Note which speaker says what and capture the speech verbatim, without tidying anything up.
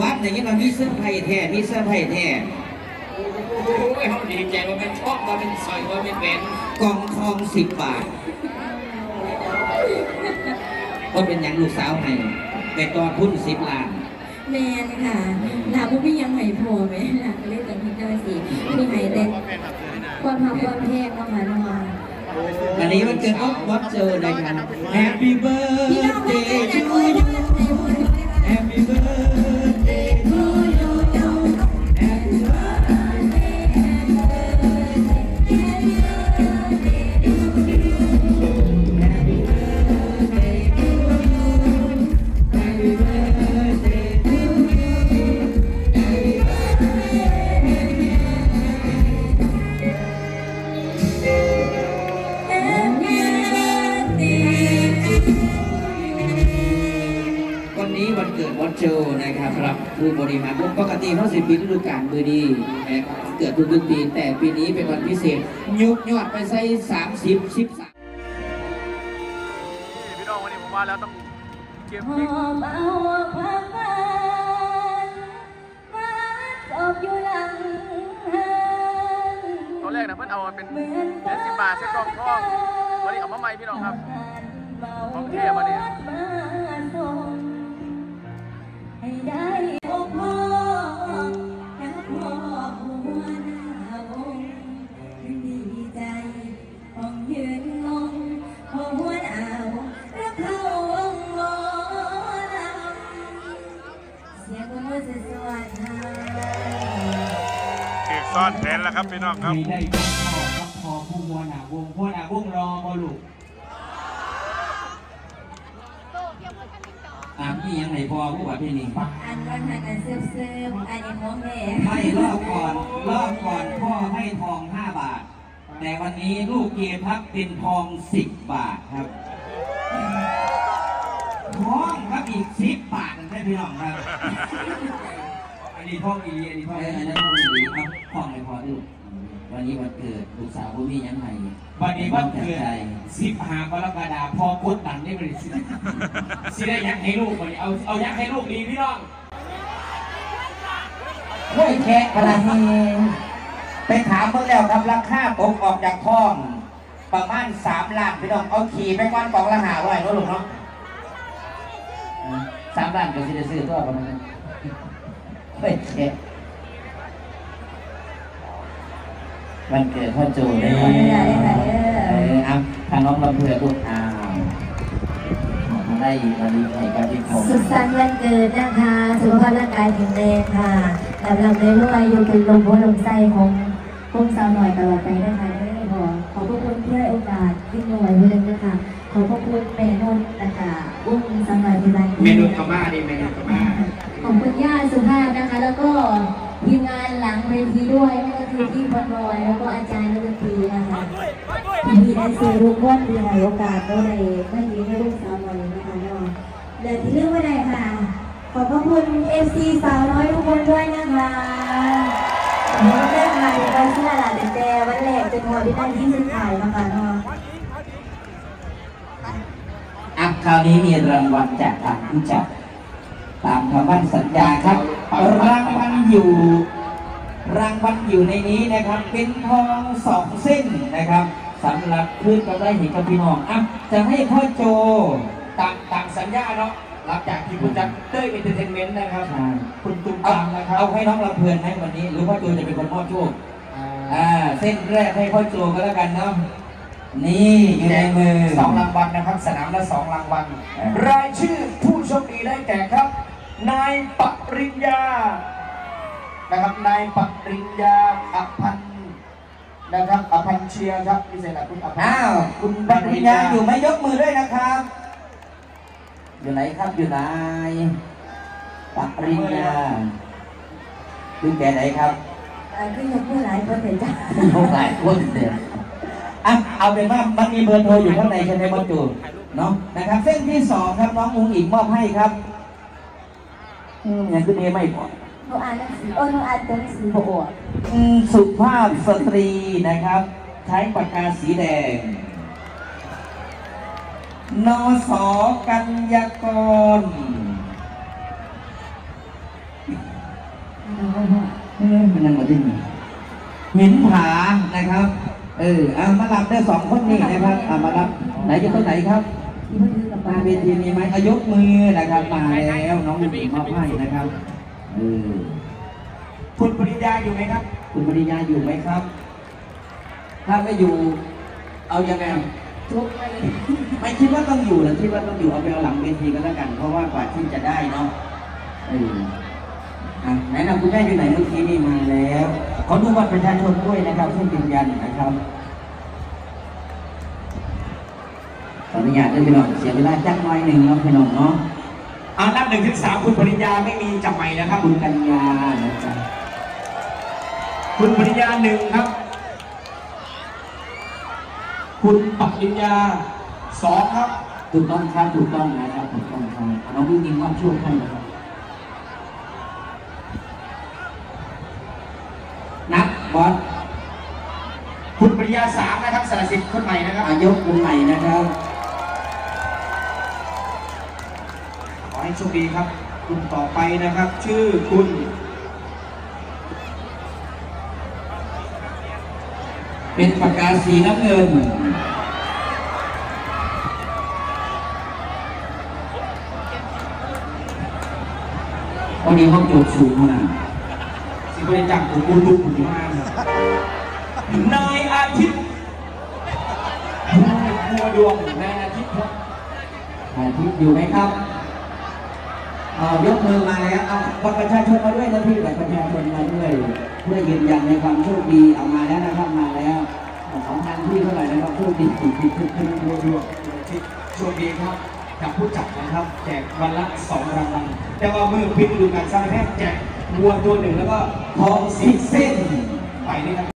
Speaker 1: านอย่างนี้เรามีเสื้อไผ่แท้มีเสื้อไผ่แท้
Speaker 2: โอ้ยเขาดีใจว่าเป็นชอบว่าเป็นสอยว่าเป็นแหวน
Speaker 1: กองทองสิบบาทก็เป็นอย่างลูกสาวให้แต่ตอนพุ่นสิบล้าน
Speaker 3: แมนค่ะหลาพวกพี่ยังไหพอไหมหลาเล่นกับพี่เจ้าสิพี่ไหเต้นความทำความแพงก็มาหน่อย
Speaker 1: อันนี้มันเกิดวัดเจอในกัน Happy birthday to you Happy birthday to you Happy birthday Happy birthday to you Happy birthday to you Happy birthday to you Happy birthdayวันนี้วันเกิดวัดโจนะครับครับผู้บริหารปกติเขาสิบปีฤดูกาลมือดีนะครับเกิดทุกปีแต่ปีนี้เป็นวันพิเศษยุกยอดไปใส่สามสิบสิบสาม
Speaker 2: พี่น้องวันนี้ผมว่าแล้วต้องเก็บ
Speaker 3: หอมเอาความฝันมาจบอยู่หลัง
Speaker 2: ตอนแรกนะเพื่อนเอาเป็นเหรียญสิบบาทเส้นกองทองวันนี้เอามาใหม่พี่น้องครับของเทียบมาเนี่ย
Speaker 3: ให้ได้อกพ่อแค่พ่อหัวหน้าวงดีใจของยืนงงพอหัวหน้าวงแล้วเข้าวงหมอลำเสียงมือสวดหาย
Speaker 2: เก็บซ่อนแผนแล้วครับพี่น้องครับ
Speaker 1: มีได้พ่อครับพอผู้หัวหน้าวงหัวหน้าวงรอบอลูกอ่าพี่ยังไหนพอผู้ว่าพี่หนิงปะ
Speaker 3: อันวันหันอันเสื้อเสื้ออันนี้มองแม่
Speaker 1: ไม่รอบก่อนรอบก่อนพ่อให้ทองห้าบาทแต่วันนี้ลูกเกียร์พักเป็นทองสิบบาทครับทองครับอีกสิบบาทนั่นใช่พี่น้องครับอันนี้ทองอีอันนี้ทองอันนั้นทองอีครับทองไม่พอดูวันนี้วันเกิดลูกสาวผู้มียังไง
Speaker 4: วันนี้วันเกิดสิบห้ากรกฎาคมพอกดดันได้บริสุทธิ์สิได้ยักให้ลูกวันนี้เอาเอายักให้ลูกดีพี่น้อง
Speaker 1: ห้วยแคะกระเฮไปถามเมื่อแล้วครับราคาตกออกจากท้องประมาณสามล้านพี่น้องเอาขี่ไปก้อนกองละหาร้อยก็ลูกเนาะสามล้านก็จะได้ซื้อตัวประมาณนั้นห้วยแคะวันเกิดพ่อโจเลยเอออ่ะทางน้องเราเผื่อลูกอ้าวได้วันนี้ให้กับพี่ผม
Speaker 3: สุขสันต์วันเกิดนะคะสุขภาพร่างกายแข็งแรงค่ะลำลำเลยด้วยอยู่เป็นลมหัวลมไส้ของพวกสาวหน่อยตลอดไปนะคะไม่พอขอบพระคุณที่ให้โอกาสที่หน่วยเพื่อนนะคะขอบพระคุณเมนุนนะคะอุ้มสมัยพิบัติ
Speaker 4: เมนุนกม่าดิเมนุนกม่า
Speaker 3: ขอบคุณย่าสุภาพนะคะแล้วก็ทีมงานหลังเวทีด้วยนั่นก็คือที่บอลลอยแล้วก็อาจารย์นักดนตรีนะคะพี่พี่ได้ซื้อลูกก้อนดีให้โอกาสก็เลยไม่ยืมให้ลูกสาวหน่อยนะคะเนาะเดี๋ยวที่เรื่องว่าใดค่ะขอบพระคุณเอฟซีสาวน้อยทุกคนด้วยนะคะผมเริ่มมาในวันที่หลานแต่วันแรกจนพอที่ได้ที่สุดท้ายนะคะเนาะ
Speaker 1: อ่ะคราวนี้มีรางวัลจากทางผู้จัดตามคำมั่นสัญญาครับรางวัลอยู่รางวัลอยู่ในนี้นะครับเป็นทองสองเส้นนะครับสำหรับคืนกำไรเห็นกับพี่น้องอ่ะจะให้พ่อโจ
Speaker 4: ตามตามสัญญาเนาะหลังจากที่คุณจัดเต้ยเอนเตอร์เทนเมนต์นะครับคุณตุ้มตามนะครับ
Speaker 1: เอาให้น้องลำเพลินให้วันนี้หรือพ่อโจจะเป็นคนมอบโชคอ่าเส้นแรกให้พ่อโจก็แล้วกันเนาะนี่อยู่ในมือ
Speaker 4: สองรางวัลนะครับสนามละสองรางวัลรายชื่อผู้โชคดีได้แก่ครับนายปริญญานะครับนายปริญญาอภันนะครับอภันเชียครับพิเศษคุณอภัน
Speaker 1: อ้าวคุณปริญญาอยู่ไหมยกมือด้วยนะครับอยู่ไหนครับอยู่ไหนปริญญาดูแกไหนครับ
Speaker 3: ก็ยกมือหลายคนเลยจ้ะ
Speaker 1: ยกหลายคนเดียวอ่ะเอาเป็นว่ามันมีเบอร์โทรอยู่ข้างในใช่ไหมบอสจูเนาะนะครับเส้นที่สองครับน้องมุ้งอิงมอบให้ครับอืมอย่างคือเดไม่พอ
Speaker 3: หนูอ่านหนังสือโอ้หนูอ่านตัวหนังสือโอ้
Speaker 1: สุภาพสตรีนะครับใช้ปากกาสีแดงนส.กัญญากรเออมันนั่งมาที่นี่หินผานะครับเออเอามารับได้สองคนนี่นะครับเอามารับไหนจะต้นไหนครับมาเวทีมีไหมอายกมือนะครับมาแล้วน้องหญิงมาให้นะครับเออ
Speaker 4: คุณปริญญาอยู่ไหมครับ
Speaker 1: คุณปริญญาอยู่ไหมครับ ถ้าไม่อยู่เอายังไงไม่คิดว่าต้องอยู่หรือคิดว่าต้องอยู่เอาไปเอาหลังเวทีก็แล้วกันเพราะว่ากว่าที่จะได้เนาะเอออ่ะไหนนะคุณแม่อยู่ไหนเมื่อกี้นี่มาแล้วขอดูบัตรประชาชนด้วยนะครับเพื่อยืนยันนะครับขออนุญาตด้วยพี่น้องเสียเวลาจักน้อยหนึ่งเนาะพี่น้องเนาะ
Speaker 4: อ่านับหนึ่งถึงสามคุณปริญญาไม่มีจับใหม่นะครับ
Speaker 1: คุณกัญญานะครับ
Speaker 4: คุณปริญญาหนึ่งครับ คุณปริญญาสองครับ
Speaker 1: ถูกต้องครับถูกต้องนะครับถูกต้องครับน้องวิ่งยิงว่าช่วยท่านนะครับนับบอส
Speaker 4: คุณปริญญาสามนะครับสารสิทธิ์คนใหม่นะครับ
Speaker 1: อายกคนใหม่นะครับ
Speaker 4: ขอให้โชคดีครับคุณต่อไปนะครับ ชื่อคุณ
Speaker 1: เป็นปากกาสีน้ำเงินวันนี้ห้องโจทย์สูงมาก
Speaker 4: สิบริจาคผมบุญลุกผมมากนายอาทิตย์บัวดวงนายอาทิตย์ครับ
Speaker 1: อาทิตย์อยู่ไหมครับเอายกมือมาแล้วเอาบัตรประชาชนมาด้วยนะพี่บัตรประชาชนมาด้วยเพื่อยืนยันในความโชคดีเอามาแล้วนะครับมาแล้วสองพันที่เท่าไหร่นะครับโชคดีถูกผิดถูกผิด
Speaker 4: บัวดวงโชคดีครับกับผู้จัดนะครับ แจกวันละสองรางวัลแต่ว่ามือพิษดูการสร้างแพทย์แจกบัวตัวหนึ่งแล้วก็
Speaker 1: ทองสิบเส้น
Speaker 4: ไปนี่ครับ